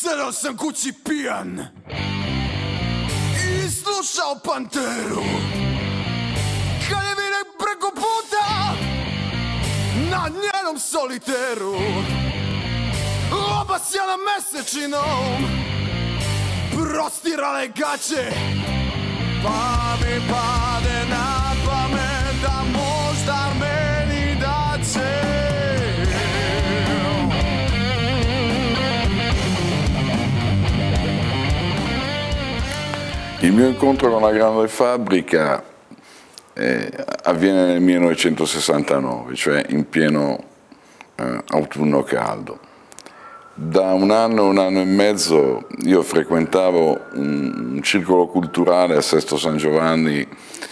Teraz sam kuci pijan i slušao Panteru. Kad je vidim preko puta na njenom soliteru, obasjana mesečinom, prostirale gaće, pa mi pade na pamet da možda meni daće. Il mio incontro con la grande fabbrica avviene nel 1969, cioè in pieno autunno caldo. Da un anno e mezzo io frequentavo un circolo culturale a Sesto San Giovanni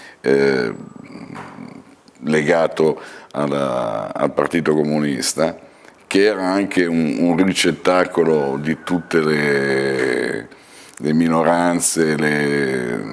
legato al Partito Comunista, che era anche un ricettacolo di tutte le minoranze, le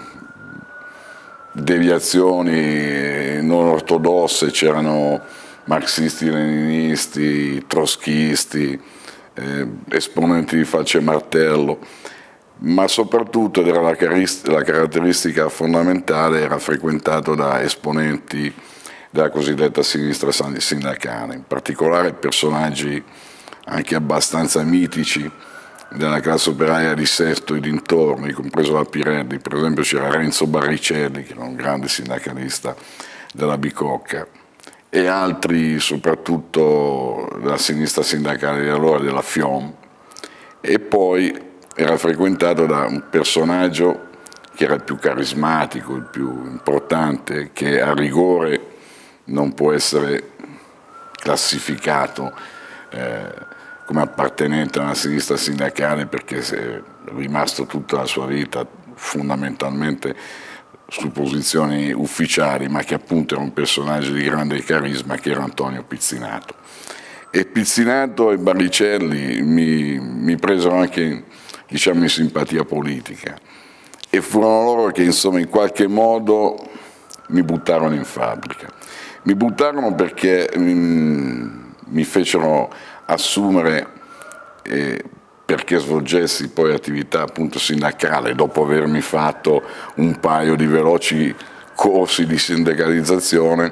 deviazioni non ortodosse. C'erano marxisti, leninisti, trotskisti, esponenti di Falce e Martello, ma soprattutto, ed era la caratteristica fondamentale, era frequentato da esponenti della cosiddetta sinistra sindacale, in particolare personaggi anche abbastanza mitici della classe operaia di Sesto e dintorni, compreso la Pirelli. Per esempio c'era Renzo Barricelli, che era un grande sindacalista della Bicocca, e altri soprattutto della sinistra sindacale di allora, della FIOM. E poi era frequentato da un personaggio che era il più carismatico, il più importante, che a rigore non può essere classificato come appartenente alla sinistra sindacale, perché è rimasto tutta la sua vita fondamentalmente su posizioni ufficiali, ma che appunto era un personaggio di grande carisma, che era Antonio Pizzinato. E Pizzinato e Barricelli mi presero anche, diciamo, in simpatia politica, e furono loro che insomma in qualche modo mi buttarono in fabbrica. Mi buttarono perché mi fecero assumere, perché svolgessi poi attività appunto sindacale, dopo avermi fatto un paio di veloci corsi di sindacalizzazione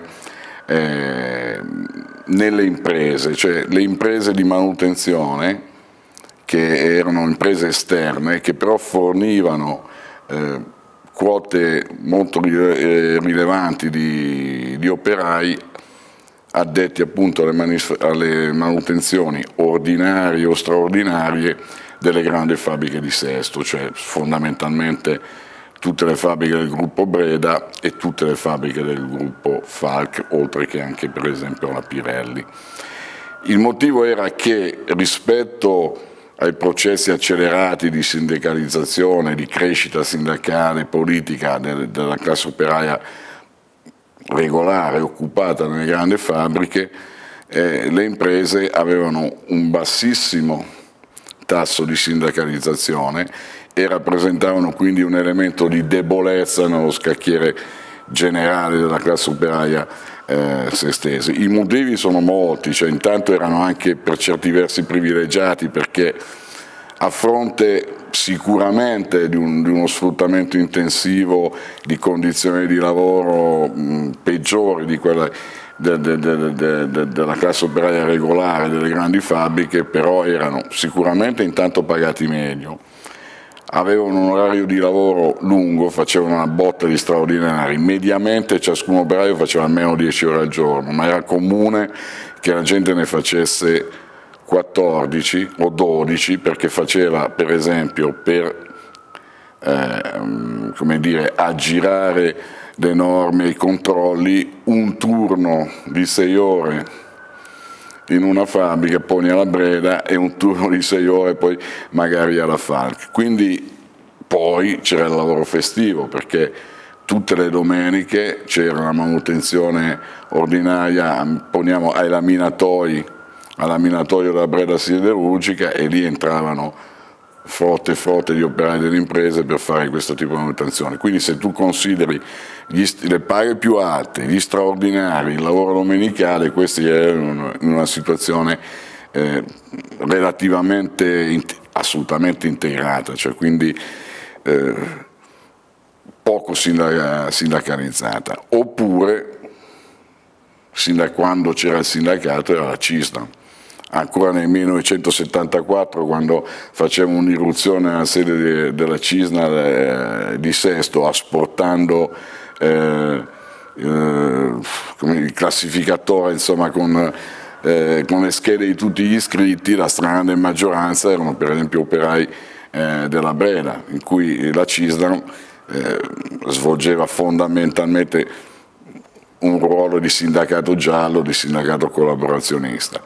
nelle imprese, cioè le imprese di manutenzione, che erano imprese esterne, che però fornivano quote molto rilevanti di operai addetti appunto alle manutenzioni ordinarie o straordinarie delle grandi fabbriche di Sesto, cioè fondamentalmente tutte le fabbriche del gruppo Breda e tutte le fabbriche del gruppo Falck, oltre che anche per esempio la Pirelli. Il motivo era che rispetto ai processi accelerati di sindacalizzazione, di crescita sindacale, politica della classe operaia regolare, occupata nelle grandi fabbriche, le imprese avevano un bassissimo tasso di sindacalizzazione e rappresentavano quindi un elemento di debolezza nello scacchiere generale della classe operaia sestese. I motivi sono molti, cioè intanto erano anche per certi versi privilegiati, perché a fronte sicuramente di uno sfruttamento intensivo, di condizioni di lavoro peggiori di quelle della classe operaia regolare delle grandi fabbriche, però erano sicuramente intanto pagati meglio, avevano un orario di lavoro lungo, facevano una botta di straordinari, mediamente ciascun operaio faceva almeno 10 ore al giorno, ma era comune che la gente ne facesse 14 o 12, perché faceva, per esempio, per come dire, aggirare le norme e i controlli, un turno di 6 ore in una fabbrica, poi alla Breda, e un turno di 6 ore poi magari alla Falck. Quindi poi c'era il lavoro festivo, perché tutte le domeniche c'era la manutenzione ordinaria, poniamo ai laminatoi, al laminatoio della Breda Siderurgica, e lì entravano frotte di operai delle imprese per fare questo tipo di manutenzione. Quindi se tu consideri le paghe più alte, gli straordinari, il lavoro domenicale, questi erano in una situazione relativamente assolutamente integrata, cioè quindi poco sindacalizzata, oppure sin da quando c'era il sindacato era la CISNA. Ancora nel 1974, quando facevamo un'irruzione nella sede della CISNA di Sesto, asportando il classificatore, insomma, con le schede di tutti gli iscritti, la stragrande maggioranza erano per esempio operai della Breda, in cui la CISNA svolgeva fondamentalmente un ruolo di sindacato giallo, di sindacato collaborazionista.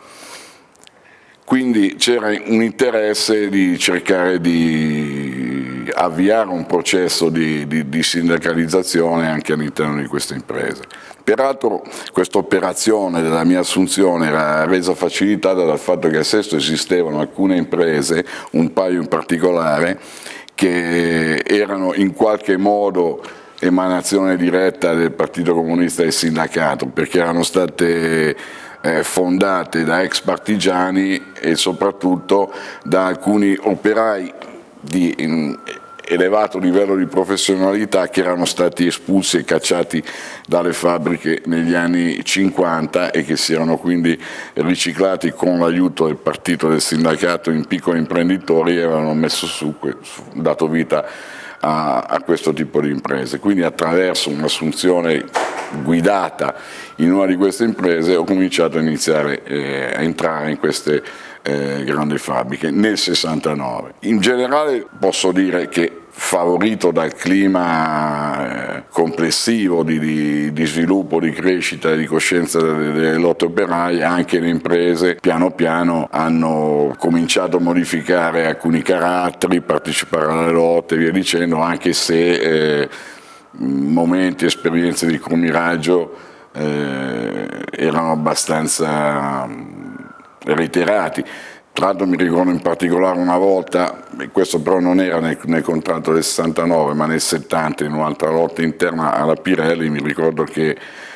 Quindi c'era un interesse di cercare di avviare un processo di sindacalizzazione anche all'interno di queste imprese. Peraltro questa operazione della mia assunzione era resa facilitata dal fatto che a Sesto esistevano alcune imprese, un paio in particolare, che erano in qualche modo emanazione diretta del Partito Comunista e del sindacato, perché erano state fondate da ex partigiani e soprattutto da alcuni operai di elevato livello di professionalità che erano stati espulsi e cacciati dalle fabbriche negli anni 50 e che si erano quindi riciclati con l'aiuto del partito del sindacato in piccoli imprenditori e avevano dato vita a questo tipo di imprese. Quindi attraverso un'assunzione guidata in una di queste imprese ho cominciato a iniziare a entrare in queste grandi fabbriche nel 69. In generale posso dire che, favorito dal clima complessivo di sviluppo, di crescita e di coscienza delle lotte operaie, anche le imprese piano piano hanno cominciato a modificare alcuni caratteri, partecipare alle lotte e via dicendo, anche se momenti, esperienze di crumiraggio erano abbastanza reiterati. Tra l'altro mi ricordo in particolare una volta, questo però non era nel contratto del 69 ma nel 70, in un'altra lotta interna alla Pirelli, mi ricordo che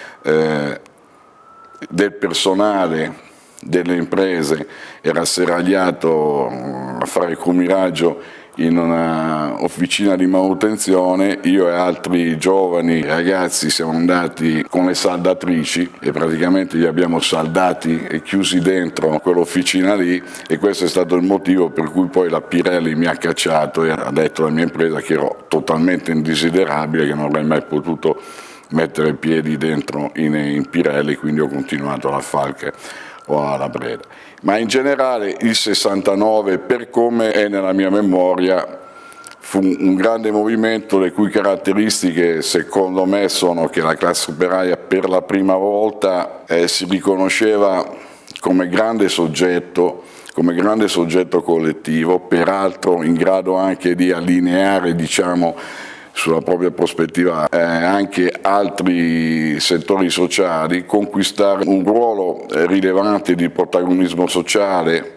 del personale delle imprese era serragliato a fare il crumiraggio in una officina di manutenzione. Io e altri giovani ragazzi siamo andati con le saldatrici e praticamente li abbiamo saldati e chiusi dentro quell'officina lì, e questo è stato il motivo per cui poi la Pirelli mi ha cacciato e ha detto alla mia impresa che ero totalmente indesiderabile, che non avrei mai potuto mettere i piedi dentro in Pirelli, quindi ho continuato alla Falck o alla Breda. Ma in generale il 69, per come è nella mia memoria, fu un grande movimento le cui caratteristiche secondo me sono che la classe operaia per la prima volta si riconosceva come grande soggetto collettivo, peraltro in grado anche di allineare, diciamo, sulla propria prospettiva anche altri settori sociali, conquistare un ruolo rilevante di protagonismo sociale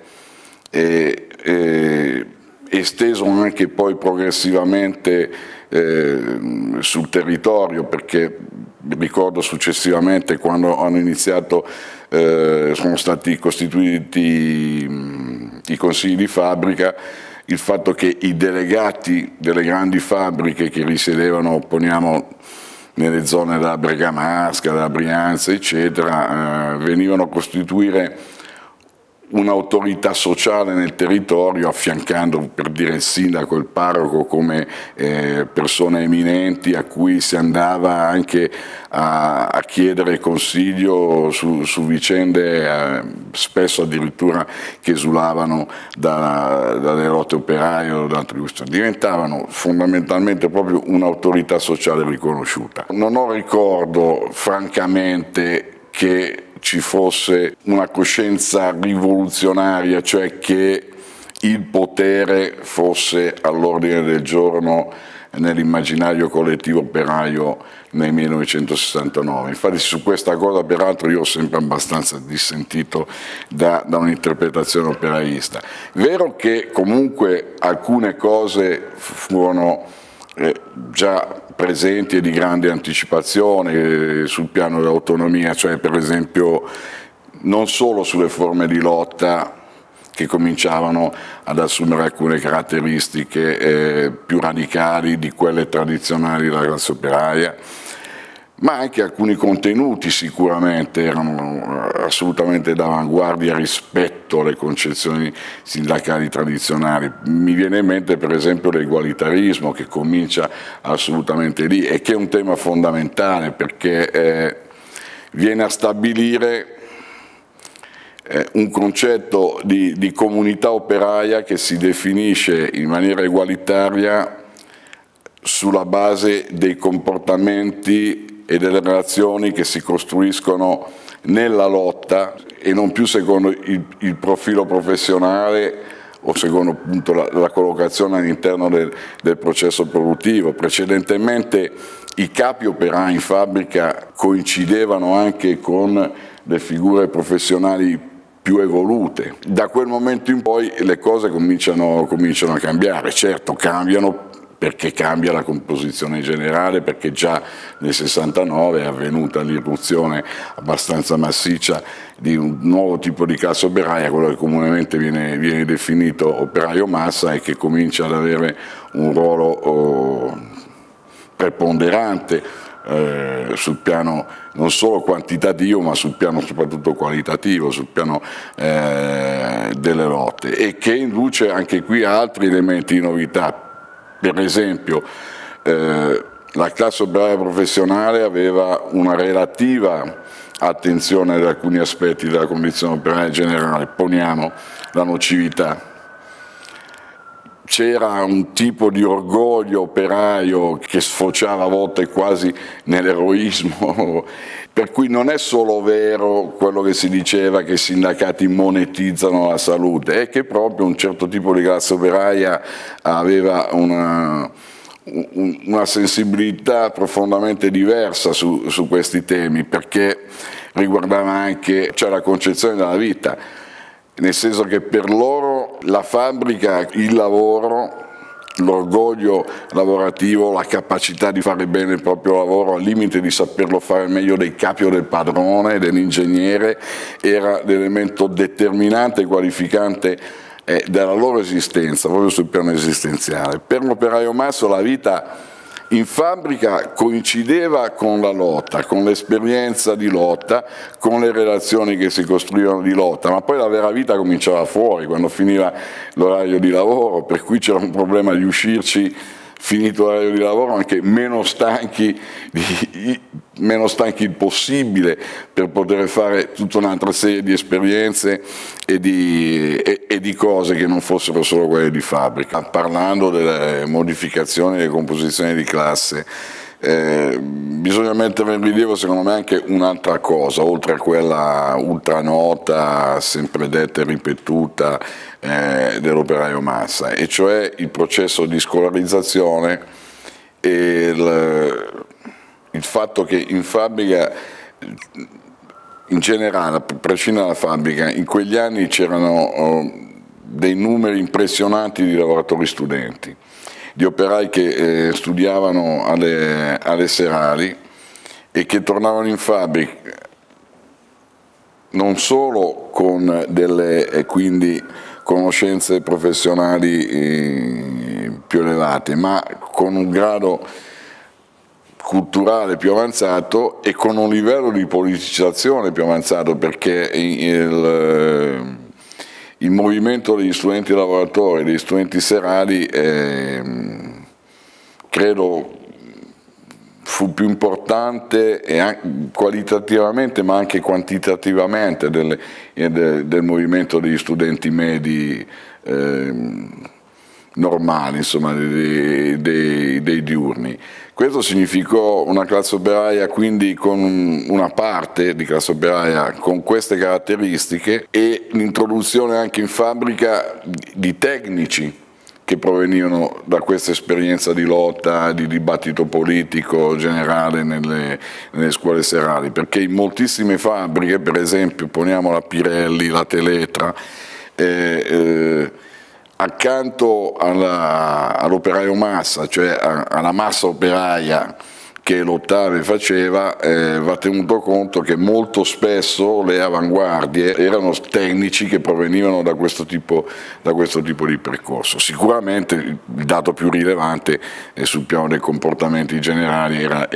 esteso anche poi progressivamente sul territorio, perché ricordo successivamente quando hanno iniziato, sono stati costituiti i consigli di fabbrica, il fatto che i delegati delle grandi fabbriche che risiedevano, poniamo, nelle zone della Bergamasca, della Brianza, eccetera, venivano a costituire un'autorità sociale nel territorio, affiancando, per dire, il sindaco e il parroco come persone eminenti a cui si andava anche a chiedere consiglio su vicende spesso addirittura che esulavano dalle lotte operaie o da altre questioni. Diventavano fondamentalmente proprio un'autorità sociale riconosciuta. Non ho ricordo francamente che ci fosse una coscienza rivoluzionaria, cioè che il potere fosse all'ordine del giorno nell'immaginario collettivo operaio nel 1969. Infatti su questa cosa peraltro io ho sempre abbastanza dissentito da un'interpretazione operaista. Vero che comunque alcune cose furono già presenti e di grande anticipazione sul piano dell'autonomia, cioè per esempio non solo sulle forme di lotta che cominciavano ad assumere alcune caratteristiche più radicali di quelle tradizionali della classe operaia, ma anche alcuni contenuti sicuramente erano assolutamente d'avanguardia rispetto alle concezioni sindacali tradizionali. Mi viene in mente per esempio l'egualitarismo, che comincia assolutamente lì e che è un tema fondamentale, perché viene a stabilire un concetto di comunità operaia che si definisce in maniera egualitaria sulla base dei comportamenti e delle relazioni che si costruiscono nella lotta e non più secondo il profilo professionale o secondo appunto la collocazione all'interno del processo produttivo. Precedentemente i capi operai in fabbrica coincidevano anche con le figure professionali più evolute. Da quel momento in poi le cose cominciano a cambiare. Certo, cambiano perché cambia la composizione generale, perché già nel 69 è avvenuta l'irruzione abbastanza massiccia di un nuovo tipo di classe operaia, quello che comunemente viene definito operaio massa, e che comincia ad avere un ruolo preponderante sul piano non solo quantitativo, ma sul piano soprattutto qualitativo, sul piano delle lotte, e che induce anche qui altri elementi di novità. Per esempio la classe operaia professionale aveva una relativa attenzione ad alcuni aspetti della condizione operaia generale. Poniamo la nocività. C'era un tipo di orgoglio operaio che sfociava a volte quasi nell'eroismo, per cui non è solo vero quello che si diceva che i sindacati monetizzano la salute, è che proprio un certo tipo di classe operaia aveva una sensibilità profondamente diversa su questi temi, perché riguardava anche la concezione della vita. Nel senso che per loro la fabbrica, il lavoro, l'orgoglio lavorativo, la capacità di fare bene il proprio lavoro al limite di saperlo fare meglio dei capi o del padrone, dell'ingegnere, era l'elemento determinante e qualificante della loro esistenza, proprio sul piano esistenziale. Per l'operaio masso la vita in fabbrica coincideva con la lotta, con l'esperienza di lotta, con le relazioni che si costruivano di lotta, ma poi la vera vita cominciava fuori, quando finiva l'orario di lavoro, per cui c'era un problema di uscirci finito l'orario di lavoro anche meno stanchi il possibile, per poter fare tutta un'altra serie di esperienze e di cose che non fossero solo quelle di fabbrica. Parlando delle modificazioni delle composizioni di classe, bisogna mettere in rilievo secondo me anche un'altra cosa, oltre a quella ultranota, sempre detta e ripetuta dell'operaio massa, e cioè il processo di scolarizzazione e il fatto che in fabbrica, in generale, a prescindere dalla fabbrica, in quegli anni c'erano dei numeri impressionanti di lavoratori studenti, di operai che studiavano alle serali e che tornavano in fabbrica non solo con delle quindi conoscenze professionali più elevate, ma con un grado culturale più avanzato e con un livello di politicizzazione più avanzato, perché il movimento degli studenti lavoratori, degli studenti serali, credo fu più importante qualitativamente ma anche quantitativamente del movimento degli studenti medi normali, insomma, dei diurni. Questo significò una classe operaia, quindi con una parte di classe operaia con queste caratteristiche, e l'introduzione anche in fabbrica di tecnici che provenivano da questa esperienza di lotta, di dibattito politico generale nelle scuole serali, perché in moltissime fabbriche, per esempio poniamo la Pirelli, la Teletra, accanto all'operaio massa, cioè alla massa operaia che l'Ottave faceva, va tenuto conto che molto spesso le avanguardie erano tecnici che provenivano da questo tipo di percorso. Sicuramente il dato più rilevante sul piano dei comportamenti generali era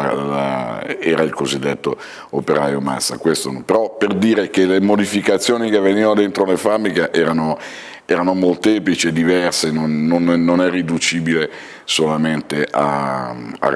il cosiddetto operaio massa. Questo, però per dire che le modificazioni che avvenivano dentro le fabbriche erano molteplici e diverse, non è riducibile solamente a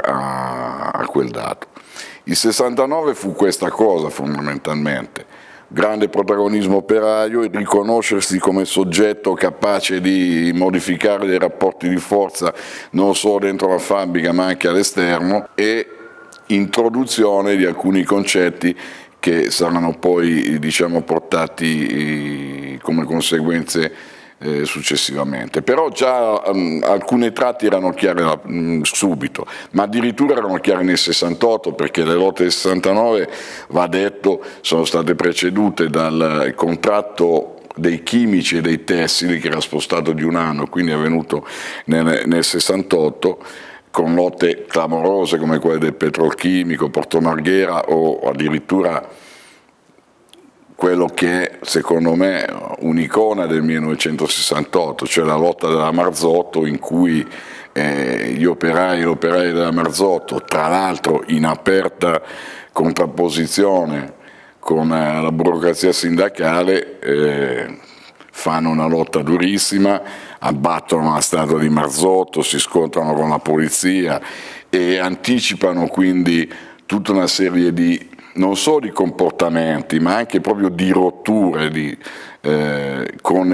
quel dato. Il 69 fu questa cosa fondamentalmente, grande protagonismo operaio, il riconoscersi come soggetto capace di modificare dei rapporti di forza non solo dentro la fabbrica ma anche all'esterno, e introduzione di alcuni concetti che saranno poi, diciamo, portati come conseguenze successivamente. Però già alcuni tratti erano chiari subito, ma addirittura erano chiari nel 68, perché le lotte del 69, va detto, sono state precedute dal contratto dei chimici e dei tessili, che era spostato di un anno, quindi è avvenuto nel 68, con lotte clamorose come quelle del Petrolchimico, Porto Marghera, o addirittura quello che è, secondo me, un'icona del 1968, cioè la lotta della Marzotto, in cui gli operai e l'operaio della Marzotto, tra l'altro in aperta contrapposizione con la burocrazia sindacale, fanno una lotta durissima, abbattono la statua di Marzotto, si scontrano con la polizia e anticipano quindi tutta una serie di, non solo di comportamenti, ma anche proprio di rotture con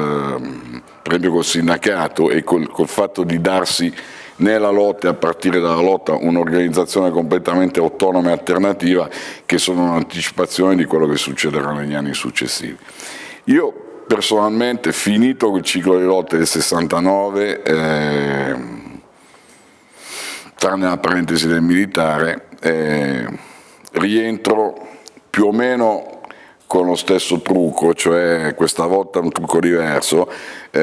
per esempio col sindacato e col fatto di darsi nella lotta, a partire dalla lotta, un'organizzazione completamente autonoma e alternativa, che sono un'anticipazione di quello che succederà negli anni successivi. Io personalmente, finito il ciclo di lotte del 69, tranne la parentesi del militare, rientro più o meno con lo stesso trucco, cioè questa volta un trucco diverso,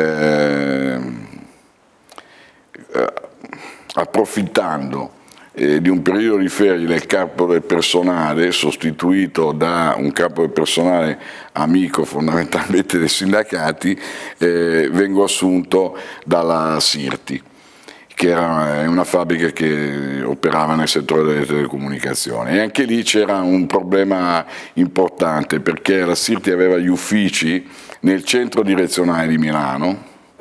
approfittando di un periodo di ferie del capo del personale, sostituito da un capo del personale amico fondamentalmente dei sindacati, vengo assunto dalla Sirti, che era una fabbrica che operava nel settore delle telecomunicazioni, e anche lì c'era un problema importante, perché la Sirti aveva gli uffici nel centro direzionale di Milano,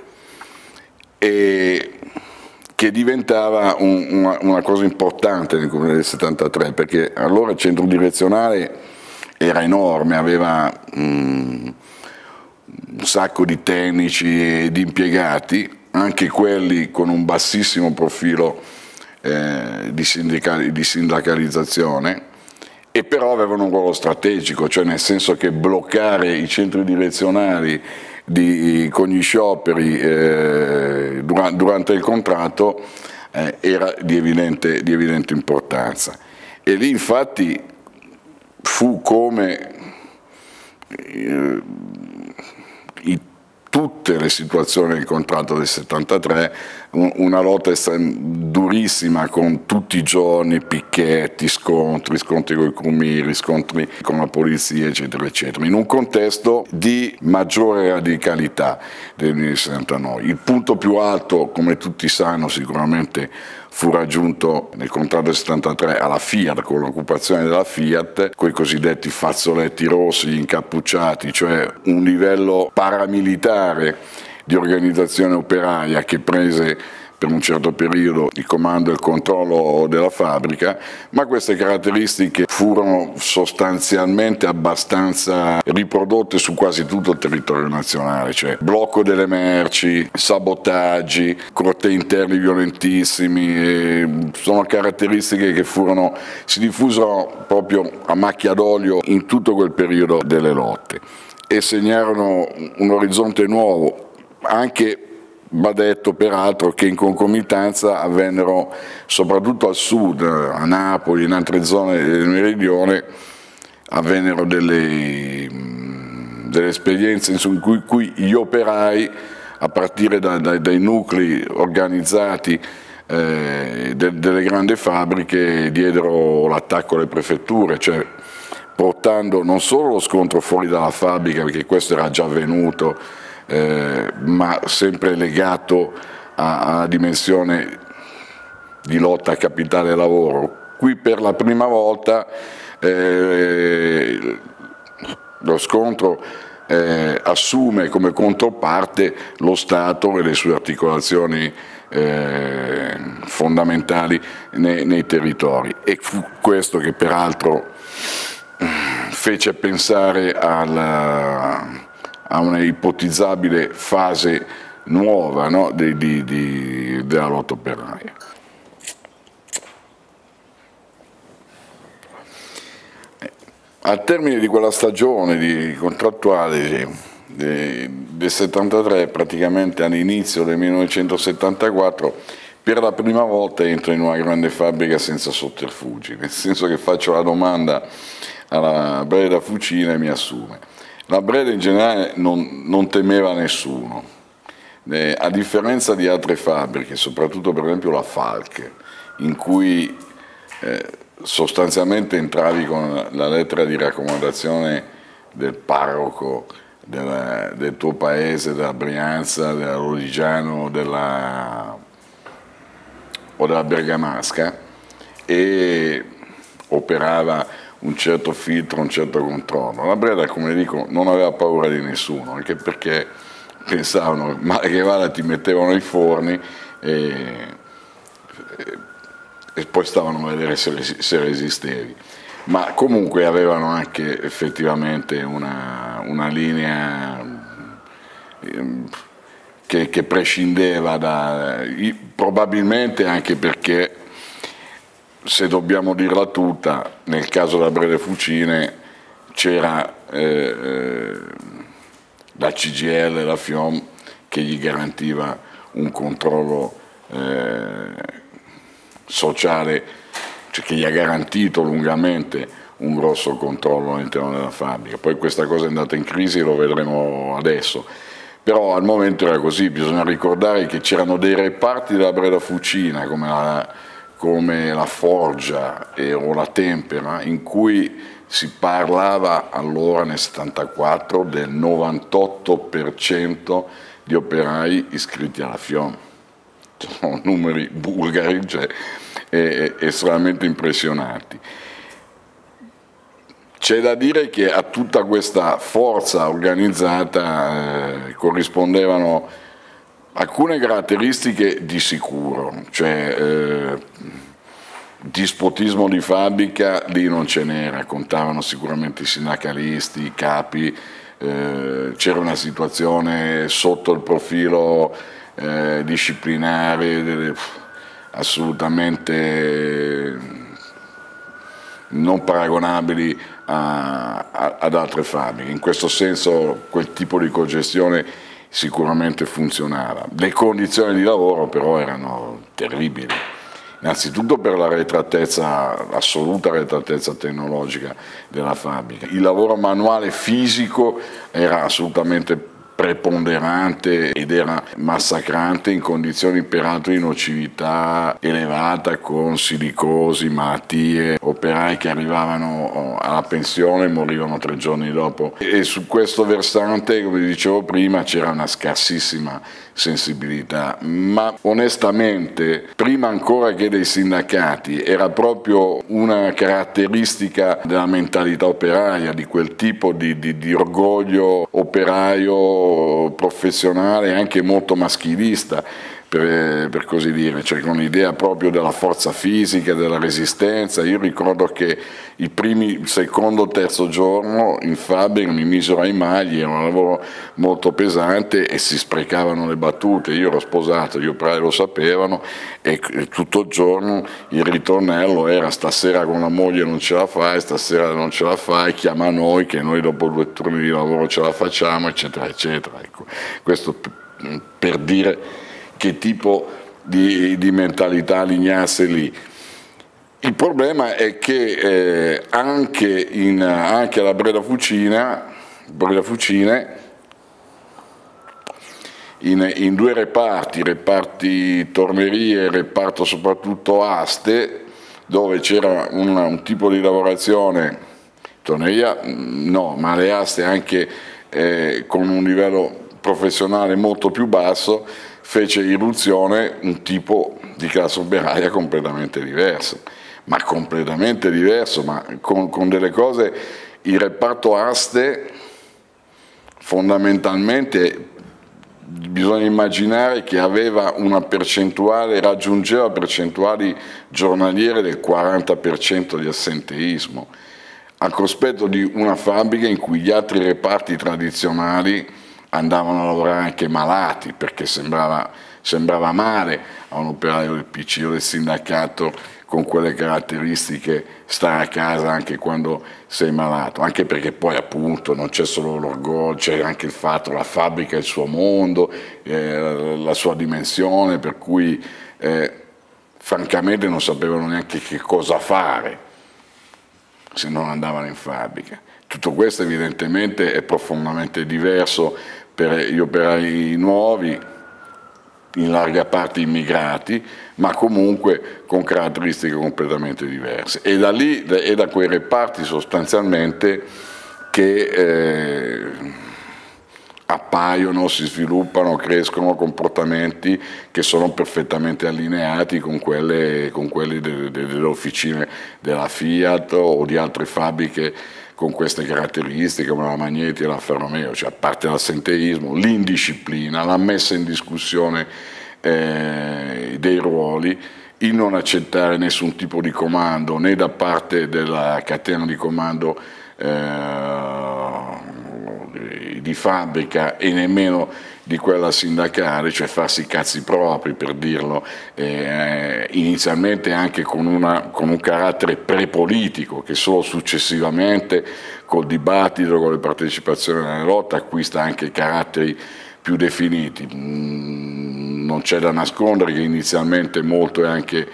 e che diventava una cosa importante nel 73, perché allora il centro direzionale era enorme, aveva un sacco di tecnici e di impiegati, anche quelli con un bassissimo profilo di sindacalizzazione, e però avevano un ruolo strategico, cioè nel senso che bloccare i centri direzionali con gli scioperi durante il contratto era di evidente importanza. E lì infatti fu come tutte le situazioni del contratto del 73, una lotta durissima, con tutti i giorni picchetti, scontri con i crumiri, scontri con la polizia, eccetera, eccetera, in un contesto di maggiore radicalità del 1969. Il punto più alto, come tutti sanno sicuramente, fu raggiunto nel contratto del 73 alla Fiat, con l'occupazione della Fiat, con i cosiddetti fazzoletti rossi, gli incappucciati, cioè un livello paramilitare di organizzazione operaia che prese per un certo periodo il comando e il controllo della fabbrica, ma queste caratteristiche furono sostanzialmente abbastanza riprodotte su quasi tutto il territorio nazionale, cioè blocco delle merci, sabotaggi, cortei interni violentissimi, sono caratteristiche che si diffusero proprio a macchia d'olio in tutto quel periodo delle lotte e segnarono un orizzonte nuovo. Anche va detto peraltro che in concomitanza avvennero, soprattutto al sud, a Napoli, in altre zone del meridione, avvennero delle esperienze in cui gli operai, a partire dai nuclei organizzati delle grandi fabbriche diedero l'attacco alle prefetture, cioè portando non solo lo scontro fuori dalla fabbrica, perché questo era già avvenuto, ma sempre legato a dimensione di lotta a capitale e lavoro. Qui per la prima volta lo scontro assume come controparte lo Stato e le sue articolazioni fondamentali nei territori, e fu questo che peraltro fece pensare a una ipotizzabile fase nuova, no, della lotta operaia. Al termine di quella stagione contrattuale del 73, praticamente all'inizio del 1974, per la prima volta entro in una grande fabbrica senza sotterfugi, nel senso che faccio la domanda alla Breda Fucina e mi assume. La Breda in generale non temeva nessuno, a differenza di altre fabbriche, soprattutto per esempio la Falck, in cui sostanzialmente entravi con la lettera di raccomandazione del parroco del tuo paese, della Brianza, della Lodigiano o della Bergamasca, e operava un certo filtro, un certo controllo. La Breda, come dico, non aveva paura di nessuno, anche perché pensavano, male che vada, ti mettevano ai forni e poi stavano a vedere se resistevi. Ma comunque avevano anche effettivamente una linea che prescindeva probabilmente anche perché, se dobbiamo dirla tutta, nel caso della Breda Fucine c'era la CGIL e la FIOM che gli garantiva un controllo sociale, cioè che gli ha garantito lungamente un grosso controllo all'interno della fabbrica. Poi questa cosa è andata in crisi e lo vedremo adesso, però al momento era così. Bisogna ricordare che c'erano dei reparti della Breda Fucina come la Forgia o la Tempera, in cui si parlava allora nel 74 del 98% di operai iscritti alla FIOM. Sono numeri bulgari, cioè, estremamente impressionanti. C'è da dire che a tutta questa forza organizzata corrispondevano alcune caratteristiche di sicuro, cioè dispotismo di fabbrica lì non ce n'era, contavano sicuramente i sindacalisti, i capi, c'era una situazione sotto il profilo disciplinare assolutamente non paragonabili ad altre fabbriche. In questo senso quel tipo di cogestione sicuramente funzionava. Le condizioni di lavoro però erano terribili, innanzitutto per l'assoluta arretratezza tecnologica della fabbrica. Il lavoro manuale fisico era assolutamente preponderante ed era massacrante, in condizioni peraltro di nocività elevata, con silicosi, malattie, operai che arrivavano alla pensione e morivano 3 giorni dopo. E su questo versante, come dicevo prima, c'era una scarsissima sensibilità, ma onestamente prima ancora che dei sindacati era proprio una caratteristica della mentalità operaia, di quel tipo di orgoglio operaio professionale, anche molto maschilista, per così dire, cioè con l'idea proprio della forza fisica, della resistenza. Io ricordo che il secondo, terzo giorno in fabbrica mi misero ai magli, era un lavoro molto pesante e si sprecavano le battute. Io ero sposato, gli operai lo sapevano, e tutto il giorno il ritornello era: stasera con la moglie non ce la fai, stasera non ce la fai, chiama noi che noi dopo 2 turni di lavoro ce la facciamo, eccetera eccetera. Ecco, questo per dire che tipo di mentalità lignasse lì. Il problema è che anche alla Breda Fucine in due reparti tornerie e reparto soprattutto aste, dove c'era un tipo di lavorazione, torneria no, ma le aste anche con un livello professionale molto più basso, fece irruzione un tipo di classe operaia completamente diverso, ma con delle cose. Il reparto aste fondamentalmente bisogna immaginare che aveva una percentuale, raggiungeva percentuali giornaliere del 40% di assenteismo, al cospetto di una fabbrica in cui gli altri reparti tradizionali andavano a lavorare anche malati, perché sembrava male a un operaio del PC o del sindacato con quelle caratteristiche stare a casa anche quando sei malato, anche perché poi appunto non c'è solo l'orgoglio, c'è anche il fatto, la fabbrica è il suo mondo, la sua dimensione, per cui francamente non sapevano neanche che cosa fare se non andavano in fabbrica. Tutto questo evidentemente è profondamente diverso per gli operai nuovi, in larga parte immigrati, ma comunque con caratteristiche completamente diverse. E da lì, e da quei reparti sostanzialmente, che appaiono, si sviluppano, crescono comportamenti che sono perfettamente allineati con quelli delle officine della Fiat o di altre fabbriche con queste caratteristiche come la Magneti e la Alfa Romeo, cioè a parte l'assenteismo, l'indisciplina, la messa in discussione dei ruoli, il non accettare nessun tipo di comando né da parte della catena di comando di fabbrica e nemmeno di quella sindacale, cioè farsi i cazzi propri, per dirlo, inizialmente anche con un carattere prepolitico che solo successivamente col dibattito, con le partecipazioni nella lotta acquista anche caratteri più definiti. Non c'è da nascondere che inizialmente molto è anche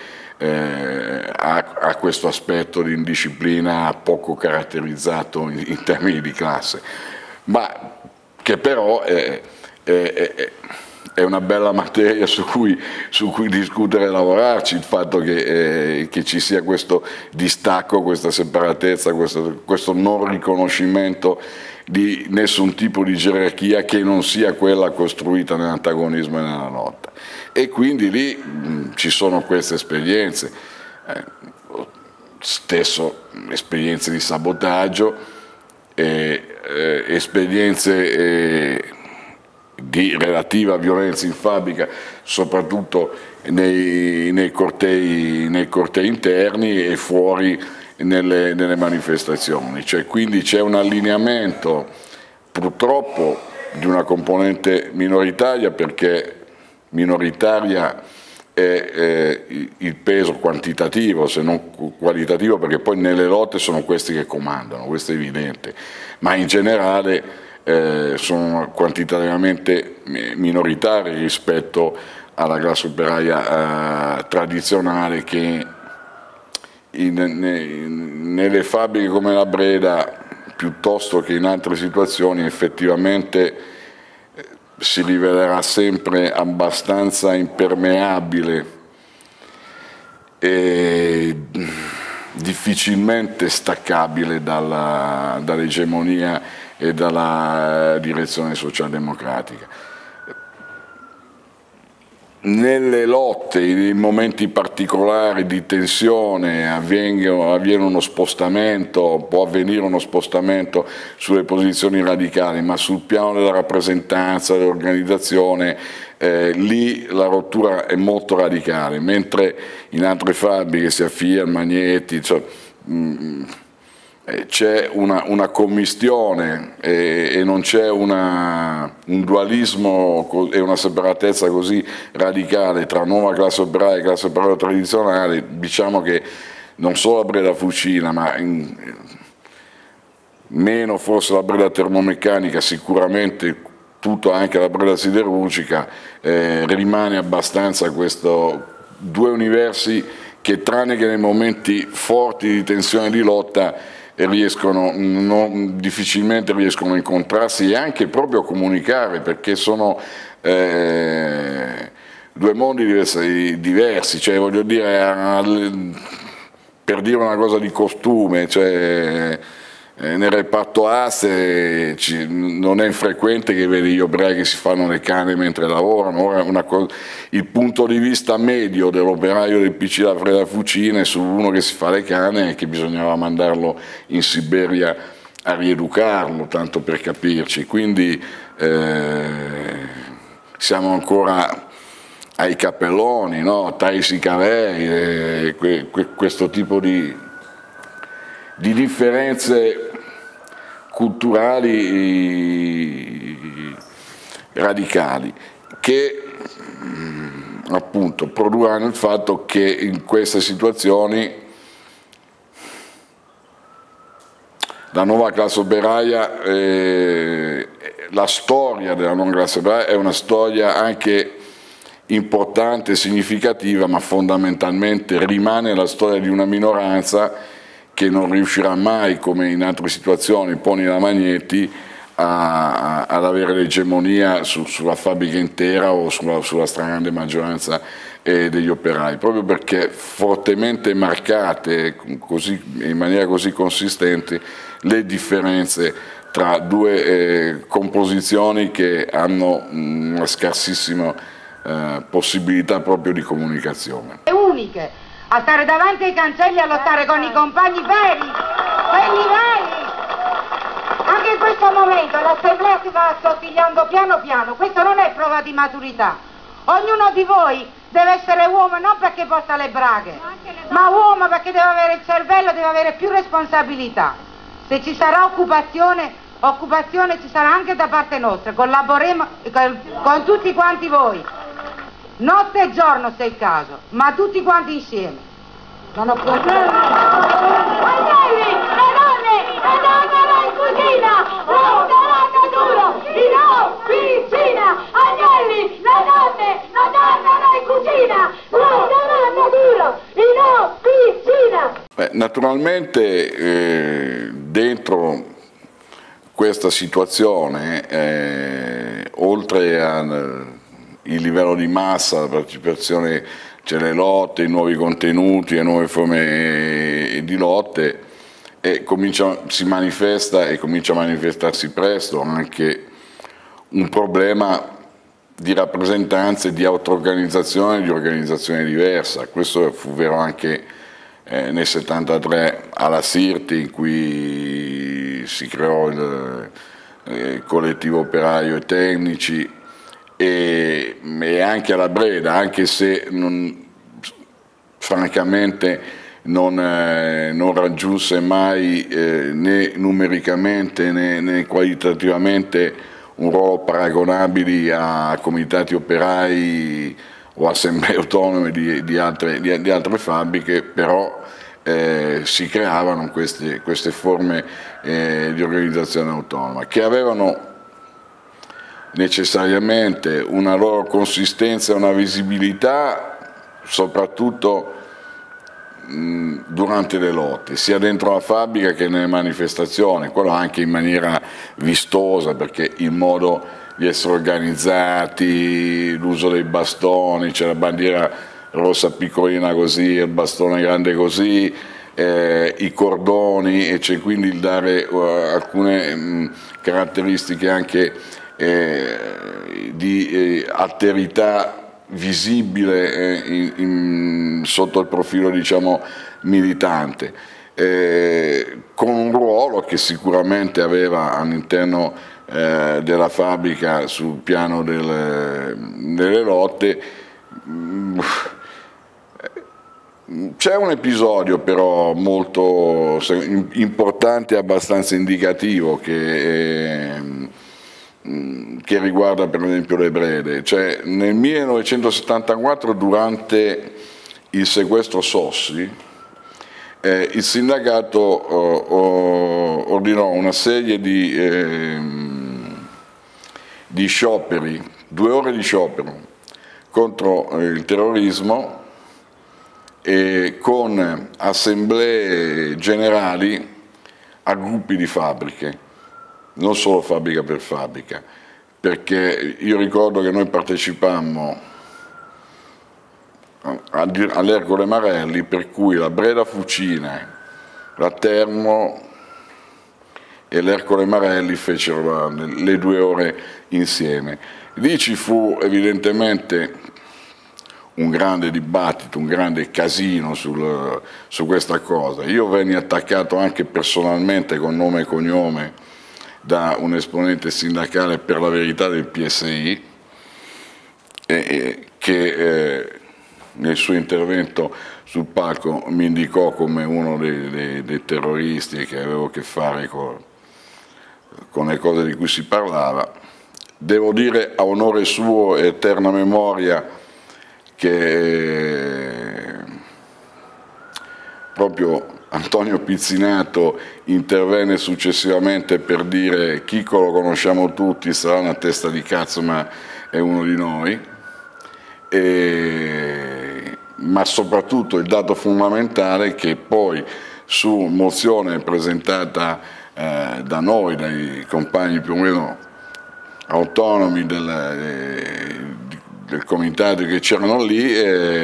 ha questo aspetto di indisciplina poco caratterizzato in termini di classe, ma che però è una bella materia su cui discutere e lavorarci, il fatto che ci sia questo distacco, questa separatezza, questo non riconoscimento di nessun tipo di gerarchia che non sia quella costruita nell'antagonismo e nella lotta. E quindi lì ci sono queste esperienze, stesso esperienze di sabotaggio, esperienze di relativa violenza in fabbrica, soprattutto nei cortei interni e fuori nelle manifestazioni. Cioè, quindi c'è un allineamento purtroppo di una componente minoritaria, perché minoritaria è il peso quantitativo se non qualitativo, perché poi nelle lotte sono questi che comandano, questo è evidente, ma in generale sono quantitativamente minoritari rispetto alla classe operaia tradizionale, che nelle fabbriche come la Breda, piuttosto che in altre situazioni, effettivamente si rivelerà sempre abbastanza impermeabile e difficilmente staccabile dall'egemonia e dalla direzione socialdemocratica. Nelle lotte, in momenti particolari di tensione, avviene uno spostamento, può avvenire uno spostamento sulle posizioni radicali, ma sul piano della rappresentanza, dell'organizzazione, lì la rottura è molto radicale, mentre in altre fabbriche, sia Fiat, Magneti, cioè, c'è una commistione e non c'è un dualismo e una separatezza così radicale tra nuova classe operaia e classe operaia tradizionale. Diciamo che non solo la Breda Fucina, ma meno forse la Breda termomeccanica, sicuramente tutto anche la Breda siderurgica, rimane abbastanza questo due universi che, tranne che nei momenti forti di tensione e di lotta, difficilmente riescono a incontrarsi e anche proprio a comunicare, perché sono due mondi diversi, cioè voglio dire, per dire una cosa di costume, cioè, nel reparto aste non è infrequente che vedi gli operai che si fanno le canne mentre lavorano. Ora il punto di vista medio dell'operaio del PC La Freda Fucine su uno che si fa le canne è che bisognava mandarlo in Siberia a rieducarlo, tanto per capirci, quindi siamo ancora ai cappelloni, no? Taisi cavei, questo tipo di differenze culturali radicali che appunto produrranno il fatto che in queste situazioni la nuova classe operaia, la storia della nuova classe operaia è una storia anche importante, significativa, ma fondamentalmente rimane la storia di una minoranza che non riuscirà mai, come in altre situazioni, Poni la Magneti, ad avere l'egemonia sulla fabbrica intera o sulla stragrande maggioranza degli operai, proprio perché fortemente marcate in maniera così consistente le differenze tra due composizioni che hanno una scarsissima possibilità proprio di comunicazione. Uniche, a stare davanti ai cancelli a lottare con i compagni veri, quelli veri. Anche in questo momento l'assemblea si va assottigliando piano piano, questo non è prova di maturità. Ognuno di voi deve essere uomo non perché porta le braghe, ma uomo perché deve avere il cervello, deve avere più responsabilità. Se ci sarà occupazione ci sarà anche da parte nostra, collaboreremo con tutti quanti voi. Notte e giorno se è il caso, ma tutti quanti insieme. Non ho problemi. Agnelli, le donne in cucina, lotteranno duro, in officina. Agnelli, le donne in cucina, lotteranno duro, in officina. Naturalmente dentro questa situazione, oltre il livello di massa, la partecipazione, c'è le lotte, i nuovi contenuti, le nuove forme di lotte, e si manifesta e comincia a manifestarsi presto anche un problema di rappresentanza e di auto-organizzazione, di organizzazione diversa. Questo fu vero anche nel 73 alla Sirte, in cui si creò il collettivo operaio e tecnici, e anche alla Breda, anche se francamente non raggiunse mai né numericamente né qualitativamente un ruolo paragonabili a comitati operai o assemblee autonome di altre fabbriche, però si creavano queste forme di organizzazione autonoma che avevano necessariamente una loro consistenza e una visibilità, soprattutto durante le lotte, sia dentro la fabbrica che nelle manifestazioni, quello anche in maniera vistosa, perché il modo di essere organizzati, l'uso dei bastoni, c'è la bandiera rossa piccolina così, il bastone grande così, i cordoni, e c'è quindi il dare alcune caratteristiche anche di alterità visibile sotto il profilo, diciamo, militante, con un ruolo che sicuramente aveva all'interno della fabbrica sul piano delle lotte. C'è un episodio però molto importante e abbastanza indicativo che riguarda per esempio le Brede. Cioè, nel 1974, durante il sequestro Sossi, il sindacato ordinò una serie di scioperi, 2 ore di sciopero contro il terrorismo, e con assemblee generali a gruppi di fabbriche, non solo fabbrica per fabbrica, perché io ricordo che noi partecipammo all'Ercole Marelli, per cui la Breda Fucina, la Termo e l'Ercole Marelli fecero le 2 ore insieme. Lì ci fu evidentemente un grande dibattito, un grande casino su questa cosa. Io venni attaccato anche personalmente con nome e cognome da un esponente sindacale, per la verità, del PSI, che nel suo intervento sul palco mi indicò come uno dei terroristi e che avevo a che fare con le cose di cui si parlava. Devo dire, a onore suo e eterna memoria, che proprio Antonio Pizzinato intervenne successivamente per dire: Chico lo conosciamo tutti, sarà una testa di cazzo ma è uno di noi, ma soprattutto il dato fondamentale è che poi, su mozione presentata da noi, dai compagni più o meno autonomi del comitato che c'erano lì,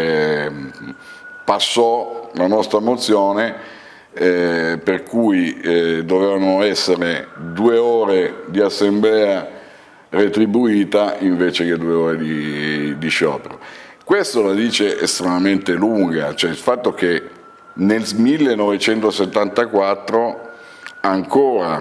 passò la nostra mozione, per cui dovevano essere 2 ore di assemblea retribuita invece che 2 ore di sciopero. Questo la dice estremamente lunga, cioè il fatto che nel 1974 ancora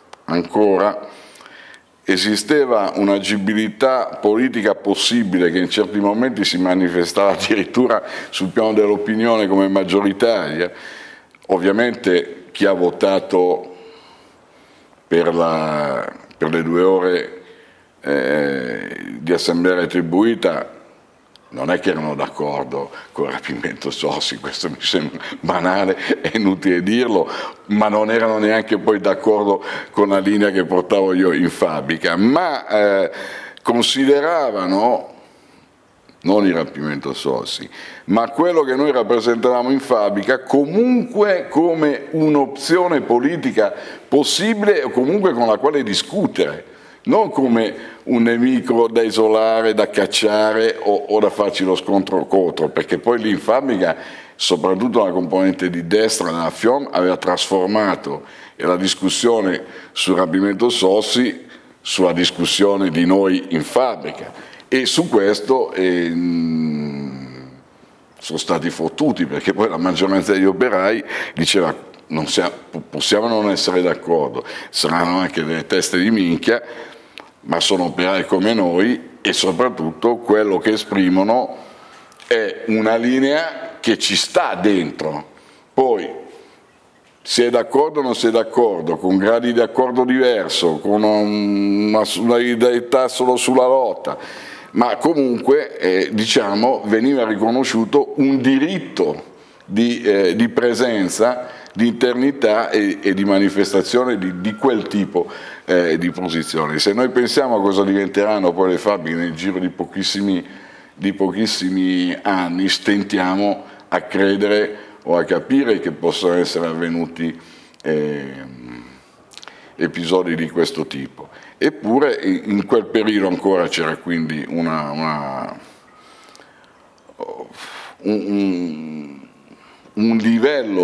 esisteva un'agibilità politica possibile, che in certi momenti si manifestava addirittura sul piano dell'opinione come maggioritaria. Ovviamente chi ha votato per le 2 ore di assemblea retribuita non è che erano d'accordo con il rapimento Sossi, questo mi sembra banale, è inutile dirlo, ma non erano neanche poi d'accordo con la linea che portavo io in fabbrica, ma consideravano non il rapimento Sossi, ma quello che noi rappresentavamo in fabbrica comunque come un'opzione politica possibile o comunque con la quale discutere, non come un nemico da isolare, da cacciare o da farci lo scontro contro, perché poi lì in fabbrica, soprattutto la componente di destra della FIOM, aveva trasformato la discussione sul rapimento Sossi sulla discussione di noi in fabbrica, e su questo sono stati fottuti, perché poi la maggioranza degli operai diceva: possiamo non essere d'accordo, saranno anche delle teste di minchia, ma sono operai come noi, e soprattutto quello che esprimono è una linea che ci sta dentro. Poi si è d'accordo o non si è d'accordo, con gradi di accordo diverso, con una solidarietà solo sulla lotta, ma comunque diciamo, veniva riconosciuto un diritto di presenza, di internità e di manifestazione di quel tipo di posizioni. Se noi pensiamo a cosa diventeranno poi le fabbriche nel giro di pochissimi anni, stentiamo a credere o a capire che possano essere avvenuti episodi di questo tipo. Eppure in quel periodo ancora c'era quindi un livello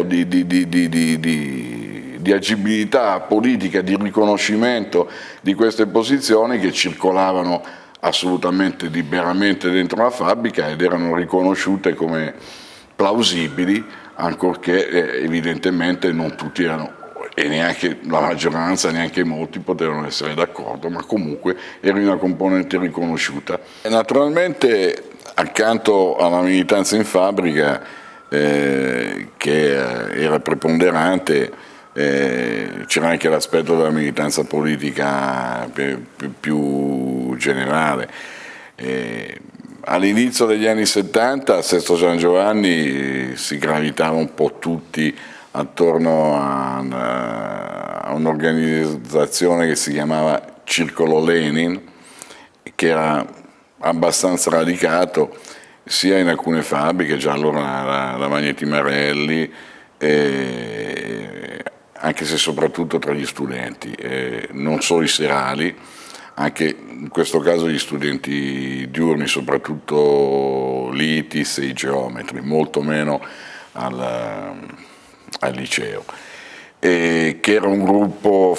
di agibilità politica, di riconoscimento di queste posizioni che circolavano assolutamente liberamente dentro la fabbrica ed erano riconosciute come plausibili, ancorché evidentemente non tutti erano, e neanche la maggioranza, neanche molti potevano essere d'accordo, ma comunque era una componente riconosciuta. E naturalmente accanto alla militanza in fabbrica, che era preponderante, c'era anche l'aspetto della militanza politica più generale. All'inizio degli anni 70 a Sesto San Giovanni si gravitava un po' tutti attorno a un'organizzazione che si chiamava Circolo Lenin, che era abbastanza radicato sia in alcune fabbriche, già allora la Magneti Marelli, anche se soprattutto tra gli studenti, non solo i serali, anche in questo caso gli studenti diurni, soprattutto l'ITIS e i geometri, molto meno al liceo, e che era un gruppo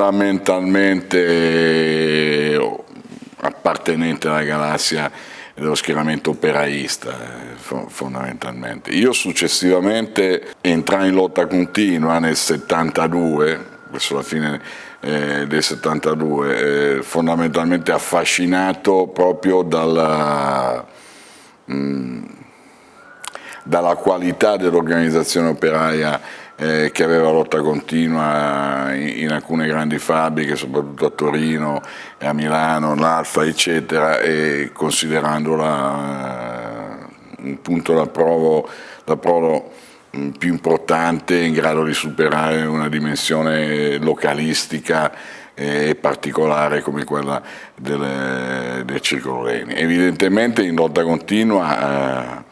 fondamentalmente appartenente alla galassia dello schieramento operaista, fondamentalmente. Io successivamente entrai in lotta continua nel 72, verso la fine del 72, fondamentalmente affascinato proprio dalla qualità dell'organizzazione operaia che aveva lotta continua in alcune grandi fabbriche, soprattutto a Torino e a Milano, l'Alfa eccetera, e considerandola un punto d'approdo più importante, in grado di superare una dimensione localistica e particolare come quella del Circolo Lenin. Evidentemente in lotta continua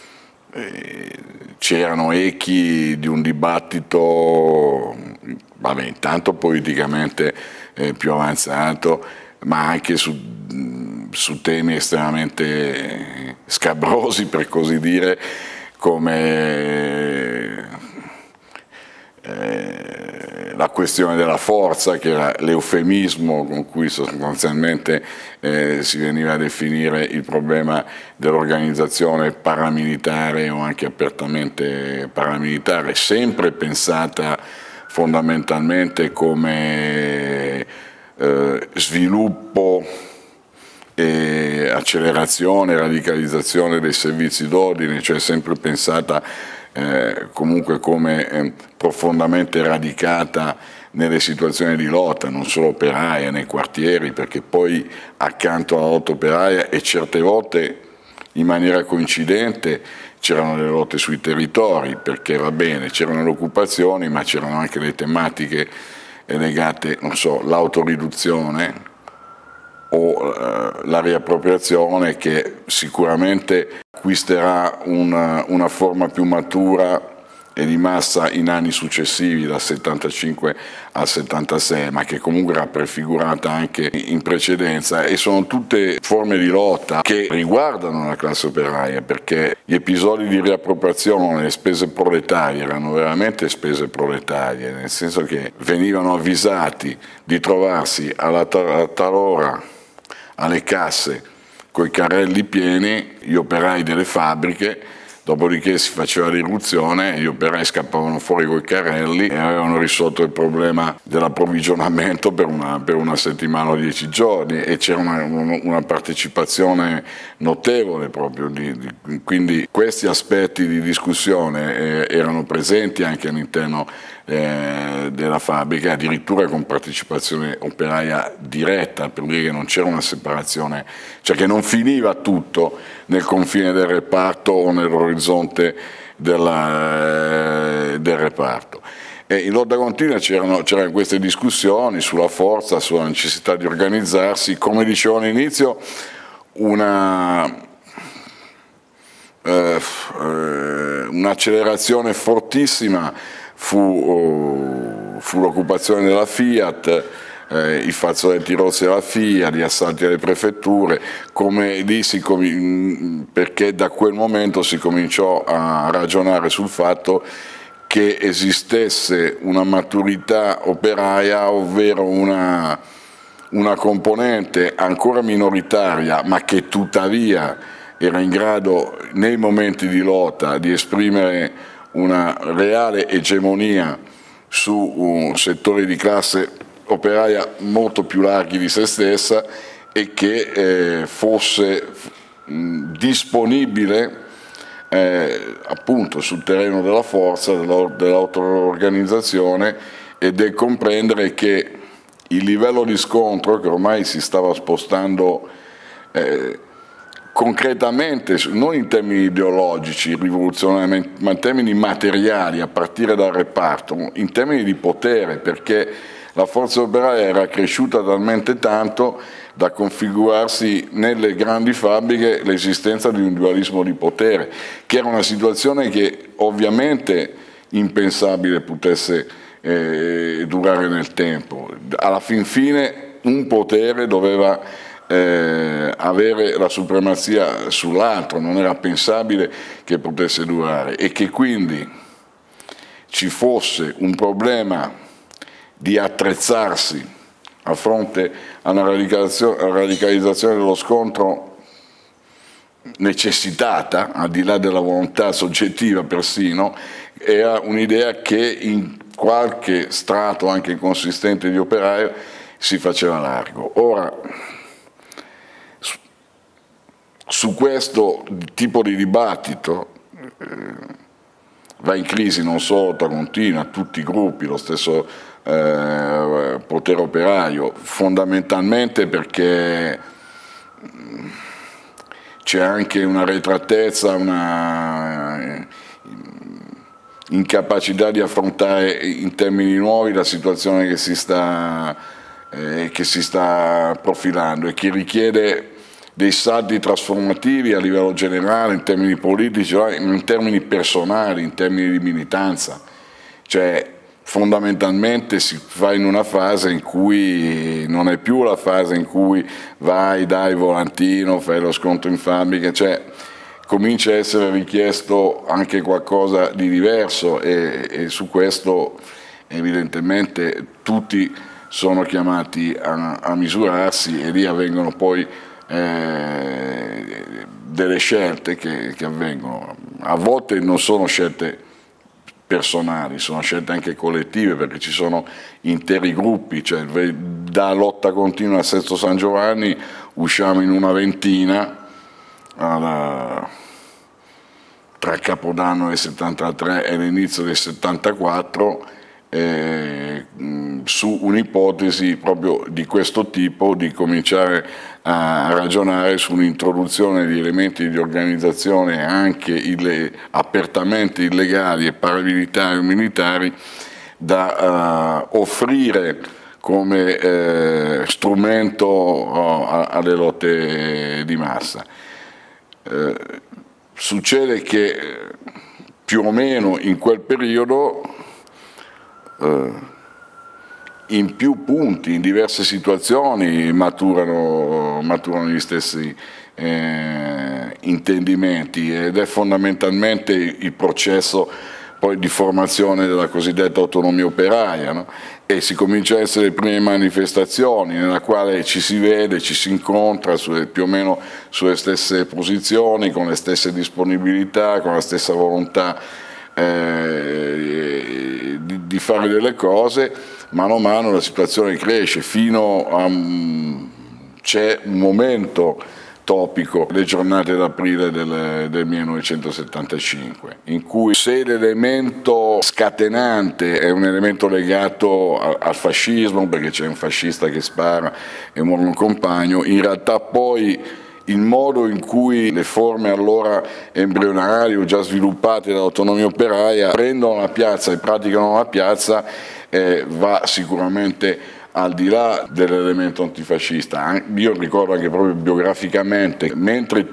c'erano echi di un dibattito, vabbè, intanto politicamente più avanzato, ma anche su temi estremamente scabrosi, per così dire, come la questione della forza, che era l'eufemismo con cui sostanzialmente si veniva a definire il problema dell'organizzazione paramilitare o anche apertamente paramilitare, sempre pensata fondamentalmente come sviluppo e accelerazione, radicalizzazione dei servizi d'ordine, cioè sempre pensata comunque come profondamente radicata nelle situazioni di lotta, non solo operaia, nei quartieri, perché poi accanto alla lotta operaia, e certe volte in maniera coincidente, c'erano le lotte sui territori, perché va bene, c'erano le occupazioni, ma c'erano anche le tematiche legate, non so, l'autoriduzione o la riappropriazione, che sicuramente acquisterà una forma più matura e di massa in anni successivi, dal 75 al 76, ma che comunque era prefigurata anche in precedenza, e sono tutte forme di lotta che riguardano la classe operaia, perché gli episodi di riappropriazione, le spese proletarie erano veramente spese proletarie, nel senso che venivano avvisati di trovarsi a talora alle casse coi carrelli pieni gli operai delle fabbriche, dopodiché si faceva l'irruzione, gli operai scappavano fuori coi carrelli e avevano risolto il problema dell'approvvigionamento per una settimana o 10 giorni, e c'era una partecipazione notevole proprio. Quindi questi aspetti di discussione erano presenti anche all'interno della fabbrica, addirittura con partecipazione operaia diretta, per dire che non c'era una separazione, cioè che non finiva tutto nel confine del reparto o nell'orizzonte del reparto. E in lotta continua c'erano queste discussioni sulla forza, sulla necessità di organizzarsi. Come dicevo all'inizio, un'accelerazione fortissima fu l'occupazione della Fiat, i fazzoletti rossi della Fiat, gli assalti alle prefetture, perché da quel momento si cominciò a ragionare sul fatto che esistesse una maturità operaia, ovvero una componente ancora minoritaria, ma che tuttavia era in grado nei momenti di lotta di esprimere una reale egemonia su settori di classe operaia molto più larghi di se stessa, e che fosse disponibile appunto sul terreno della forza, dell'auto-organizzazione, e del comprendere che il livello di scontro, che ormai si stava spostando concretamente, non in termini ideologici, rivoluzionari, ma in termini materiali, a partire dal reparto, in termini di potere, perché la forza operaia era cresciuta talmente tanto da configurarsi nelle grandi fabbriche l'esistenza di un dualismo di potere, che era una situazione che ovviamente impensabile potesse durare nel tempo. Alla fin fine un potere doveva avere la supremazia sull'altro, non era pensabile che potesse durare, e che quindi ci fosse un problema di attrezzarsi a fronte a una radicalizzazione dello scontro necessitata, al di là della volontà soggettiva persino, era un'idea che in qualche strato anche consistente di operaio si faceva largo. Ora, su questo tipo di dibattito va in crisi non solo Tramontina, tutti i gruppi, lo stesso potere operaio, fondamentalmente perché c'è anche una retratezza, una incapacità di affrontare in termini nuovi la situazione che si sta profilando e che richiede dei salti trasformativi a livello generale, in termini politici, in termini personali, in termini di militanza. Cioè, fondamentalmente si fa in una fase in cui non è più la fase in cui vai, dai volantino, fai lo scontro in fabbrica, cioè comincia a essere richiesto anche qualcosa di diverso e su questo evidentemente tutti sono chiamati a misurarsi e lì avvengono poi delle scelte che avvengono. A volte non sono scelte personali, sono scelte anche collettive, perché ci sono interi gruppi, cioè da lotta continua a Sesto San Giovanni usciamo in una ventina tra Capodanno del 73 e l'inizio del 74 su un'ipotesi proprio di questo tipo, di cominciare a ragionare su un'introduzione di elementi di organizzazione anche apertamente illegali e paramilitari o militari da offrire come strumento alle lotte di massa. Succede che più o meno in quel periodo in più punti, in diverse situazioni maturano gli stessi intendimenti ed è fondamentalmente il processo poi di formazione della cosiddetta autonomia operaia, no? E si comincia a essere le prime manifestazioni nella quale ci si vede, ci si incontra più o meno sulle stesse posizioni, con le stesse disponibilità, con la stessa volontà di fare delle cose. Mano a mano la situazione cresce fino a c'è un momento topico, le giornate d'aprile del 1975, in cui se l'elemento scatenante è un elemento legato al fascismo, perché c'è un fascista che spara e muore un compagno, in realtà poi il modo in cui le forme allora embrionali o già sviluppate dall'autonomia operaia prendono la piazza e praticano la piazza va sicuramente al di là dell'elemento antifascista. Io ricordo anche proprio biograficamente, mentre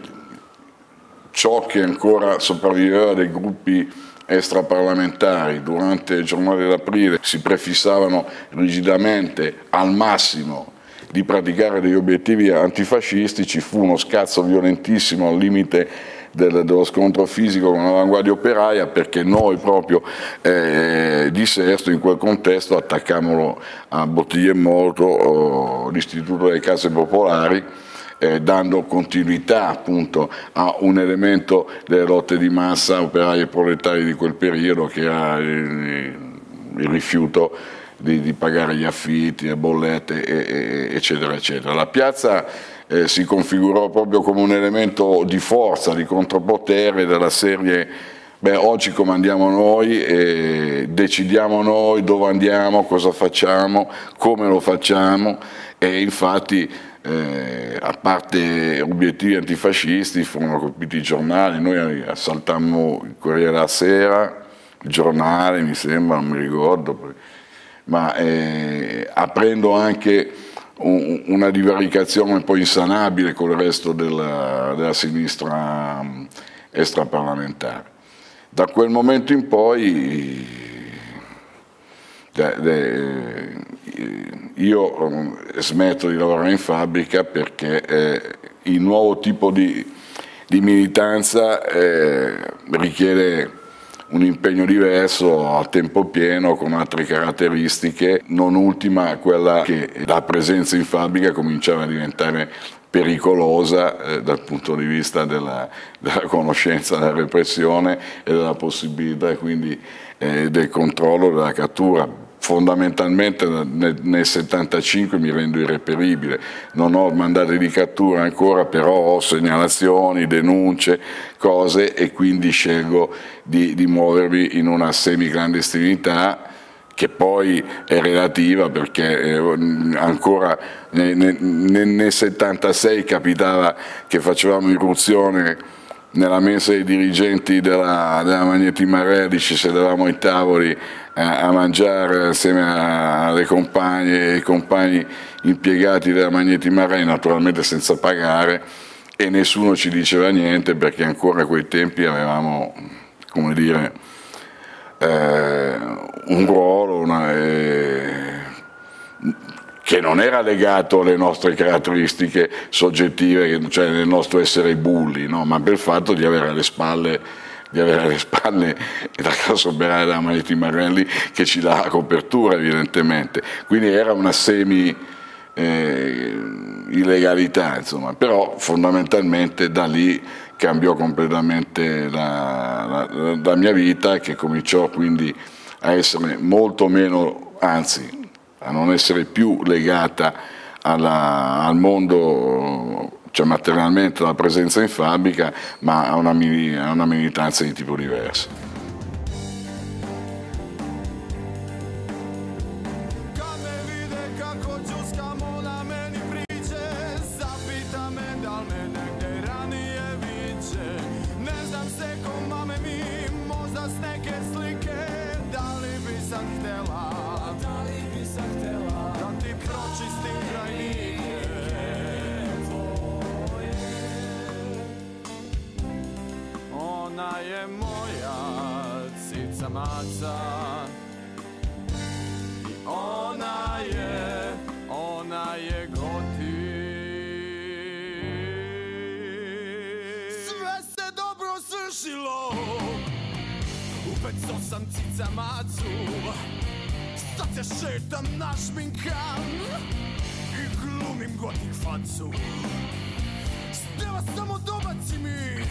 ciò che ancora sopravviveva dei gruppi extraparlamentari durante le giornate d'aprile si prefissavano rigidamente al massimo di praticare degli obiettivi antifascisti, ci fu uno scazzo violentissimo al limite dello scontro fisico con l'Avanguardia Operaia, perché noi proprio di Sesto in quel contesto attaccammo a bottiglie e morto l'istituto delle case popolari, dando continuità appunto a un elemento delle lotte di massa operaie e proletarie di quel periodo, che era il rifiuto di pagare gli affitti, le bollette, eccetera, eccetera. La piazza si configurò proprio come un elemento di forza, di contropotere della serie: beh, oggi comandiamo noi, decidiamo noi dove andiamo, cosa facciamo, come lo facciamo, e infatti a parte obiettivi antifascisti furono colpiti i giornali. Noi assaltammo il Corriere della Sera, il Giornale mi sembra, non mi ricordo, ma aprendo anche una divaricazione poi insanabile con il resto della sinistra extraparlamentare. Da quel momento in poi io smetto di lavorare in fabbrica perché il nuovo tipo di militanza richiede un impegno diverso a tempo pieno con altre caratteristiche, non ultima quella che la presenza in fabbrica cominciava a diventare pericolosa dal punto di vista della conoscenza della repressione e della possibilità quindi del controllo della cattura. Fondamentalmente nel 75 mi rendo irreperibile, non ho mandati di cattura ancora, però ho segnalazioni, denunce, cose, e quindi scelgo di muovermi in una semiclandestinità che poi è relativa, perché ancora nel 76 capitava che facevamo irruzione nella mensa dei dirigenti della Magneti Marelli, ci sedevamo ai tavoli a mangiare assieme alle compagne e ai compagni impiegati della Magneti Marelli, naturalmente senza pagare, e nessuno ci diceva niente perché ancora a quei tempi avevamo, come dire, un ruolo che non era legato alle nostre caratteristiche soggettive, cioè nel nostro essere bulli, no? Ma per il fatto di avere alle spalle la Casa Operaia della Magneti Marelli che ci dà la copertura, evidentemente. Quindi era una semi-illegalità, insomma. Però fondamentalmente da lì cambiò completamente la mia vita, che cominciò quindi a essere molto meno, anzi a non essere più legata al mondo, cioè materialmente alla presenza in fabbrica, ma a una militanza di tipo diverso. Ona je moja cica maca i ona je goti. Sve se dobro svršilo, upeco sam cica macu, sad se šetam našminkan i glumim gotik facu. Sneva samo dobaci mi,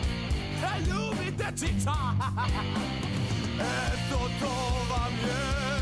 ljubite cica, eto to vam je